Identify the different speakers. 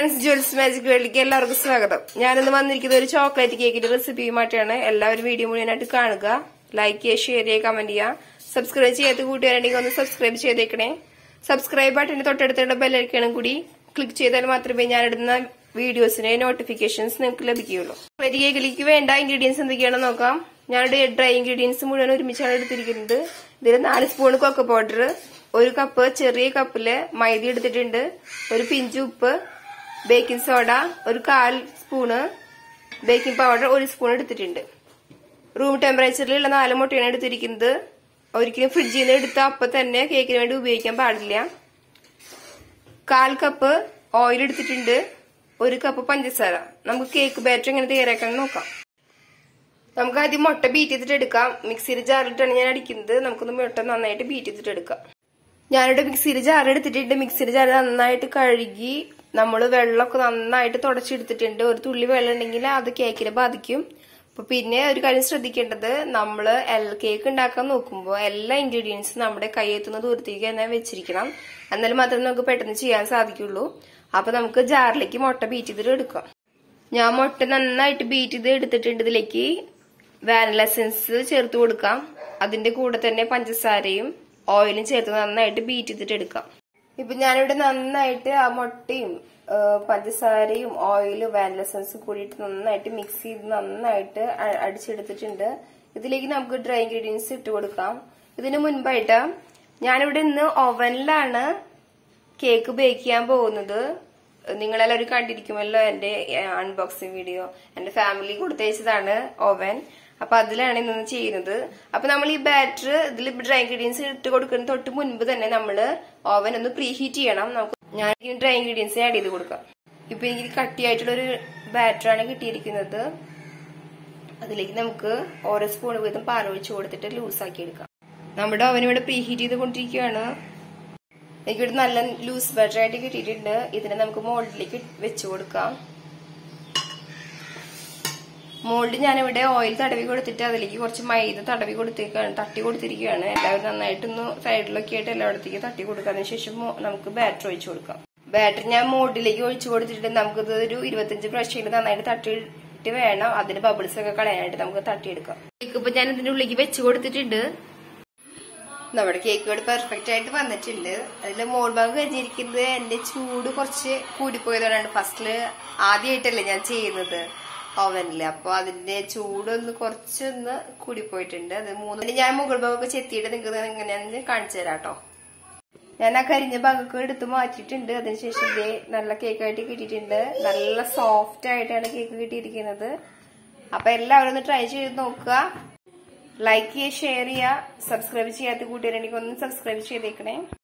Speaker 1: Friends, jewels magic വേൾഡിലേക്ക് എല്ലാവർക്കും സ്വാഗതം. ഞാനിന്ന് വന്നിരിക്കുന്നത് ഒരു ചോക്ലേറ്റ് കേക്കിന്റെ റെസിപ്പിയുമായിട്ടാണ്. എല്ലാവരും വീഡിയോ മുഴുവനായിട്ട് കാണുക, ലൈക്ക് ചെയ്യുക, ഷെയർ ചെയ്യുക, കമന്റ് ചെയ്യുക. സബ്സ്ക്രൈബ് ചെയ്യാത്ത കൂട്ടുകാരുണ്ടെങ്കിൽ ഒന്ന് സബ്സ്ക്രൈബ് ചെയ്തേക്കണേ. സബ്സ്ക്രൈബ് ബട്ടന്റെ തൊട്ടടുത്തുള്ള ബെല്ലൈക്കണും കൂടി ക്ലിക്ക് ചെയ്താൽ മാത്രമേ ഞാനിടുന്ന വീഡിയോസിന്റെ നോട്ടിഫിക്കേഷൻസ് നിങ്ങൾക്ക് ലഭിക്കുകയുള്ളൂ. ചോക്ലേറ്റ് കേക്കിലേക്ക് വേണ്ട ഇൻഗ്രീഡിയൻസ് എന്തൊക്കെയാണെന്ന് നോക്കാം. ഞാനിവിടെ ഡ്രൈ ഇൻഗ്രീഡിയൻസ് മുഴുവൻ ഒരുമിച്ചാണ് എടുത്തിരിക്കുന്നത്. ഇതിൽ 4 സ്പൂൺ കൊക്കോ പൗഡർ, 1 കപ്പ് ചെറിയ കപ്പില് മൈദ എടുത്തിട്ടുണ്ട്, ഒരു പിഞ്ച് ഉപ്പ്, baking soda 1/4 spoon, baking powder 1 spoon എടുത്തിട്ടുണ്ട്. റൂം ടെമ്പറേച്ചറിലുള്ള 4 മുട്ടയാണ് എടുത്തിരിക്കുന്നത്. ഒരിക്കലും ഫ്രിഡ്ജിൽ നിന്ന് എടുത്ത അപ്പം തന്നെ കേക്കിന് വേണ്ടി ഉപയോഗിക്കാൻ പാടില്ല. 1/4 കപ്പ് ഓയിൽ എടുത്തിട്ടുണ്ട്, 1 കപ്പ് പഞ്ചസാര. നമുക്ക് കേക്ക് ബാറ്റർ എങ്ങനെ തയ്യാറാക്കാൻ നോക്കാം. നമുക്ക് ആദ്യം മുട്ട ബീറ്റ് ചെയ്തിട്ട് എടുക്കാം. മിക്സിയുടെ ജാറിലിട്ടാണ് ഞാൻ അടിക്കുന്നത്. നമുക്കൊന്ന് മുട്ട നന്നായിട്ട് ബീറ്റ് ചെയ്തിട്ട് എടുക്കാം. ഞാനിവിടെ മിക്സിയുടെ ജാർ എടുത്തിട്ടുണ്ട്. മിക്സിയുടെ ജാർ നന്നായിട്ട് കഴുകി നമ്മൾ വെള്ളമൊക്കെ നന്നായിട്ട് തുടച്ചെടുത്തിട്ടുണ്ട്. ഒരു തുള്ളി വെള്ളം ഉണ്ടെങ്കിൽ അത് കേക്കിനെ ബാധിക്കും. അപ്പൊ പിന്നെ ഒരു കാര്യം ശ്രദ്ധിക്കേണ്ടത്, നമ്മള് കേക്ക് ഉണ്ടാക്കാൻ നോക്കുമ്പോൾ എല്ലാ ഇൻഗ്രീഡിയൻസും നമ്മുടെ കൈയെത്തുന്ന ദൂരത്തേക്ക് തന്നെ വെച്ചിരിക്കണം. എന്നാൽ മാത്രമേ നമുക്ക് പെട്ടെന്ന് ചെയ്യാൻ സാധിക്കുള്ളൂ. അപ്പൊ നമുക്ക് ജാറിലേക്ക് മുട്ട ബീറ്റ് ചെയ്തിട്ട് എടുക്കാം. ഞാൻ മുട്ട നന്നായിട്ട് ബീറ്റ് ചെയ്ത് എടുത്തിട്ടുണ്ട്. ഇതിലേക്ക് വാനില എസൻസ് ചേർത്ത് കൊടുക്കാം. അതിന്റെ കൂടെ തന്നെ പഞ്ചസാരയും ഓയിലും ചേർത്ത് നന്നായിട്ട് ബീറ്റ് ചെയ്തിട്ട് എടുക്കാം. ഇപ്പൊ ഞാനിവിടെ നന്നായിട്ട് ആ മുട്ടയും പഞ്ചസാരയും ഓയിലും വാനില എസൻസും കൂടിയിട്ട് നന്നായിട്ട് മിക്സ് ചെയ്ത് നന്നായിട്ട് അടിച്ചെടുത്തിട്ടുണ്ട്. ഇതിലേക്ക് നമുക്ക് ഡ്രൈ ഇൻഗ്രീഡിയൻസ് ഇട്ട് കൊടുക്കാം. ഇതിനു മുൻപായിട്ട് ഞാനിവിടെ ഇന്ന് ഓവനിലാണ് കേക്ക് ബേക്ക് ചെയ്യാൻ പോകുന്നത്. നിങ്ങളെല്ലാവരും കണ്ടിരിക്കുമല്ലോ എന്റെ അൺബോക്സിംഗ് വീഡിയോ. എന്റെ ഫാമിലി കൊടുത്തയച്ചതാണ് ഓവൻ. അപ്പൊ അതിലാണ് ഇന്ന് ചെയ്യുന്നത്. അപ്പൊ നമ്മൾ ഈ ബാറ്റർ ഇതിൽ ഡ്രൈ ഇൻഗ്രീഡിയൻസ് ഇട്ട് കൊടുക്കുന്ന തൊട്ട് മുൻപ് തന്നെ നമ്മള് ഓവൻ ഒന്ന് പ്രീ ഹീറ്റ് ചെയ്യണം. നമുക്ക് ഞാൻ ഡ്രൈ ഇൻഗ്രീഡിയൻസ് ആഡ് ചെയ്ത് കൊടുക്കാം. ഇപ്പൊ എനിക്ക് കട്ടിയായിട്ടുള്ള ഒരു ബാറ്ററാണ് കിട്ടിയിരിക്കുന്നത്. അതിലേക്ക് നമുക്ക് ഓരോ സ്പൂൺ വീതം പാൽ ഒഴിച്ച് കൊടുത്തിട്ട് ലൂസാക്കി എടുക്കാം. നമ്മുടെ ഓവൻ ഇവിടെ പ്രീ ഹീറ്റ് ചെയ്തുകൊണ്ടിരിക്കുകയാണ്. എനിക്കിവിടെ നല്ല ലൂസ് ബാറ്റർ ആയിട്ട് കിട്ടിയിട്ടുണ്ട്. ഇതിനെ നമുക്ക് മോൾഡിലേക്ക് വെച്ചു കൊടുക്കാം. മോൾഡ് ഞാനിവിടെ ഓയിൽ തടവി കൊടുത്തിട്ട് അതിലേക്ക് കുറച്ച് മൈദ തടവി കൊടുത്തേക്കാണ്, തട്ടി കൊടുത്തിരിക്കുകയാണ്. എല്ലാവരും നന്നായിട്ടൊന്ന് സൈഡിലൊക്കെ ആയിട്ട് എല്ലായിടത്തേക്ക് തട്ടി കൊടുക്കുക. അതിനുശേഷം നമുക്ക് ബാറ്റർ ഒഴിച്ചു കൊടുക്കാം. ബാറ്റർ ഞാൻ മോൾഡിലേക്ക് ഒഴിച്ചു കൊടുത്തിട്ട് നമുക്കിത് ഒരു 25 പ്രാവശ്യം നന്നായിട്ട് തട്ടിയിട്ട് വേണം അതിന്റെ ബബിൾസ് ഒക്കെ കളയാനായിട്ട് നമുക്ക് തട്ടിയെടുക്കാം. കേക്ക് ഇപ്പൊ ഞാൻ ഇതിന്റെ ഉള്ളിലേക്ക് വെച്ച് കൊടുത്തിട്ടുണ്ട്. നമ്മുടെ കേക്ക് ഇവിടെ പെർഫെക്റ്റ് ആയിട്ട് വന്നിട്ടുണ്ട്. അതിന്റെ മോൾ ഭാഗം കരിഞ്ഞിരിക്കുന്നത് എന്റെ ചൂട് കുറച്ച് കൂടിപ്പോയതുകൊണ്ടാണ്. ഫസ്റ്റില് ആദ്യമായിട്ടല്ലേ ഞാൻ ചെയ്യുന്നത് ഓവനില്. അപ്പൊ അതിന്റെ ചൂടൊന്ന് കുറച്ചൊന്ന് കൂടിപ്പോയിട്ടുണ്ട്. അത് 3 ഞാൻ മുകൾ ഭാഗമൊക്കെ ചെത്തിയിട്ട് നിങ്ങൾക്ക് എങ്ങനെയാണെന്ന് കാണിച്ചു തരാം കേട്ടോ. ഞാൻ ആ കരിഞ്ഞ ഭാഗമൊക്കെ എടുത്ത് മാറ്റിയിട്ടുണ്ട്. അതിനുശേഷം ഇതേ നല്ല കേക്കായിട്ട് കിട്ടിയിട്ടുണ്ട്. നല്ല സോഫ്റ്റ് ആയിട്ടാണ് കേക്ക് കിട്ടിയിരിക്കുന്നത്. അപ്പൊ എല്ലാവരും ഒന്ന് ട്രൈ ചെയ്ത് നോക്കുക. ലൈക്ക് ചെയ്യുക, ഷെയർ ചെയ്യുക. സബ്സ്ക്രൈബ് ചെയ്യാത്ത കൂട്ടുകാരെനിക്ക് ഒന്ന് സബ്സ്ക്രൈബ് ചെയ്തേക്കണേ.